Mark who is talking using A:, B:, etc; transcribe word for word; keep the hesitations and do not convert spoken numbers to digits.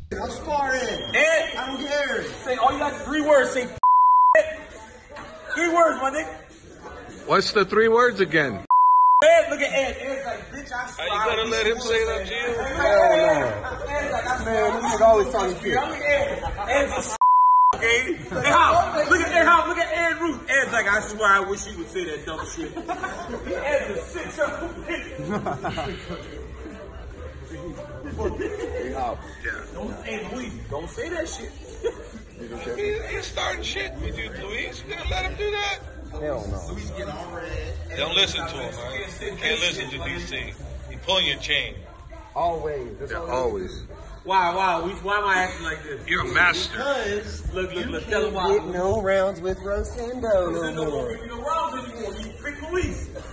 A: I'm sparring.
B: Ed,
A: I don't care.
B: Say all you got three words. Say Ed. Three words, my nigga.
C: What's the three words again?
B: Ed, look at Ed. Ed's like, bitch, I swear.
C: Are you gonna let him say that to you?
A: Hell no.
B: Ed's like, I
A: Man, this nigga always talking shit.
B: Look at Ed. Ed's a okay? Hey, how? Look at Ed, how? Look at Ed Ruth. Ed's like, I swear, I wish he would say that dumb shit. Ed's a sick son of a bitch.
A: Yeah.
B: Don't, hey, Luis, don't say that shit.
C: He, he's starting shit with you, Luis. You gonna let him do that?
A: Hell no.
B: Luis getting all red.
C: Don't listen to him, man. You can't listen to these things. He pulling your chain.
A: Always. That's
C: Yeah,
A: always.
C: always.
B: Why, why, Luis? Why am I acting like this?
C: You're a master.
A: Because
B: Look, look,
A: you
B: look. Tell him
A: can't
B: why.
A: get no rounds with Rosendo no
B: There's no more
A: more.
B: making no rounds anymore. You pick Luis.